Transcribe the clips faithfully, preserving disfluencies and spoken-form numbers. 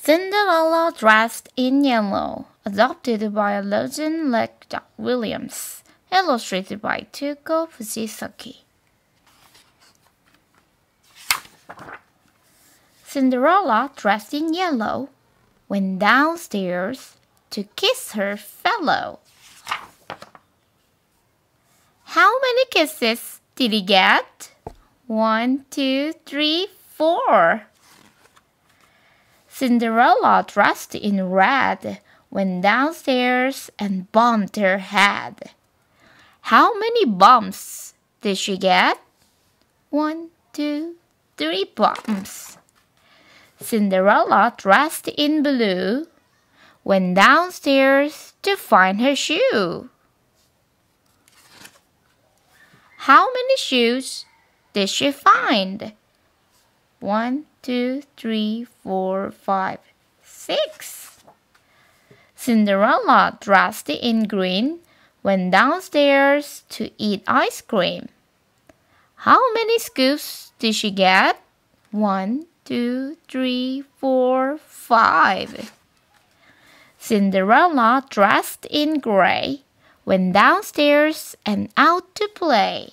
Cinderella Dressed in Yellow, adapted by Legend Lake Williams, illustrated by Tuko Fujisaki. Cinderella, dressed in yellow, went downstairs to kiss her fellow. How many kisses did he get? One, two, three, four. Cinderella, dressed in red, went downstairs and bumped her head. How many bumps did she get? One, two, three bumps. Cinderella, dressed in blue, went downstairs to find her shoe. How many shoes did she find? One, two, three, four, five, six. Cinderella, dressed in green, went downstairs to eat ice cream. How many scoops did she get? One, two, three, four, five. Cinderella, dressed in gray, went downstairs and out to play.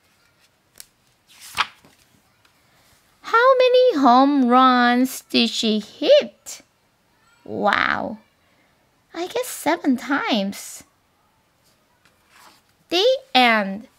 How many home runs did she hit? Wow, I guess seven times. The end.